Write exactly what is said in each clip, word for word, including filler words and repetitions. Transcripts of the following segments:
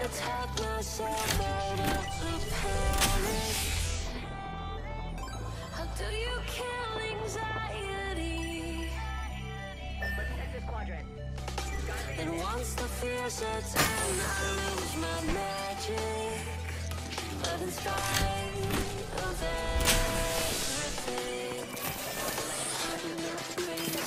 talk myself out of the panic. How do you kill anxiety? Let's check this quadrant. And once the fear sets in, I lose my magic. But in spite of everything, I'm not crazy.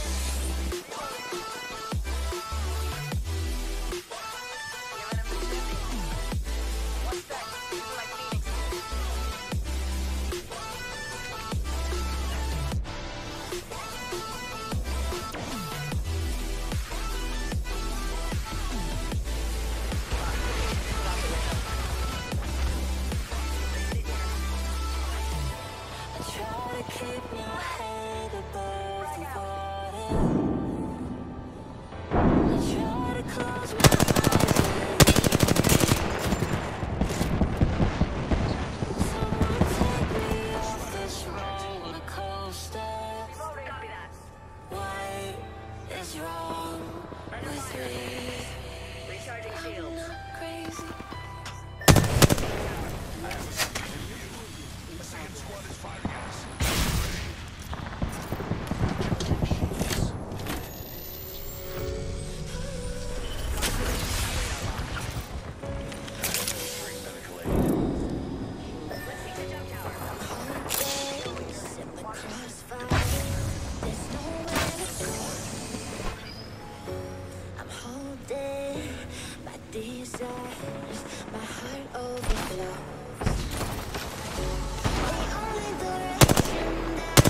Keep my head above the water. I try to close my eyes. Someone take me off this roller coaster. What is wrong with me? Recharging I'm shield. not crazy. The second squad is firing at us. Desires, my heart overflows. The only direction that